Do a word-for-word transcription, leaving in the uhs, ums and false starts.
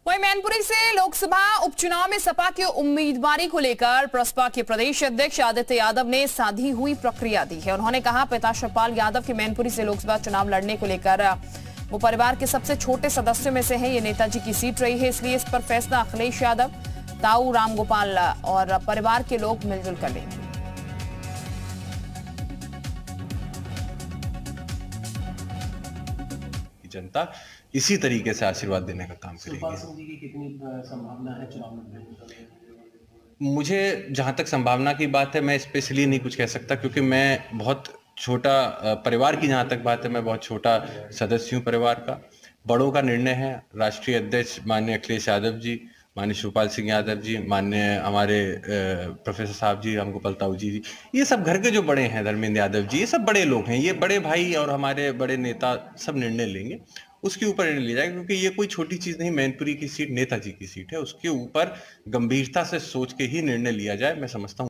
वहीं मैनपुरी से लोकसभा उपचुनाव में सपा की उम्मीदवारी को लेकर प्रसपा के प्रदेश अध्यक्ष आदित्य यादव ने साधी हुई प्रक्रिया दी है। उन्होंने कहा पिता शिवपाल यादव के मैनपुरी से लोकसभा चुनाव लड़ने को लेकर वो परिवार के सबसे छोटे सदस्यों में से है। ये नेताजी की सीट रही है, इसलिए इस पर फैसला अखिलेश यादव, ताऊ रामगोपाल और परिवार के लोग मिलजुल कर लेंगे। जनता इसी तरीके से आशीर्वाद देने का काम करेगी। की कितनी संभावना है चुनाव में? मुझे जहां तक संभावना की बात है, मैं स्पेशली नहीं कुछ कह सकता, क्योंकि मैं बहुत छोटा परिवार की जहां तक बात है, मैं बहुत छोटा सदस्य हूं परिवार का। बड़ों का निर्णय है। राष्ट्रीय अध्यक्ष माननीय अखिलेश यादव जी, माननीय शिवपाल सिंह यादव जी, माननीय हमारे प्रोफेसर साहब जी, रामगोपाल ताऊ जी, ये सब घर के जो बड़े हैं, धर्मेंद्र यादव जी, ये सब बड़े लोग हैं। ये बड़े भाई और हमारे बड़े नेता सब निर्णय लेंगे, उसके ऊपर निर्णय लिया जाएगा, क्योंकि ये कोई छोटी चीज नहीं। मैनपुरी की सीट नेताजी की सीट है, उसके ऊपर गंभीरता से सोच के ही निर्णय लिया जाए, मैं समझता हूँ।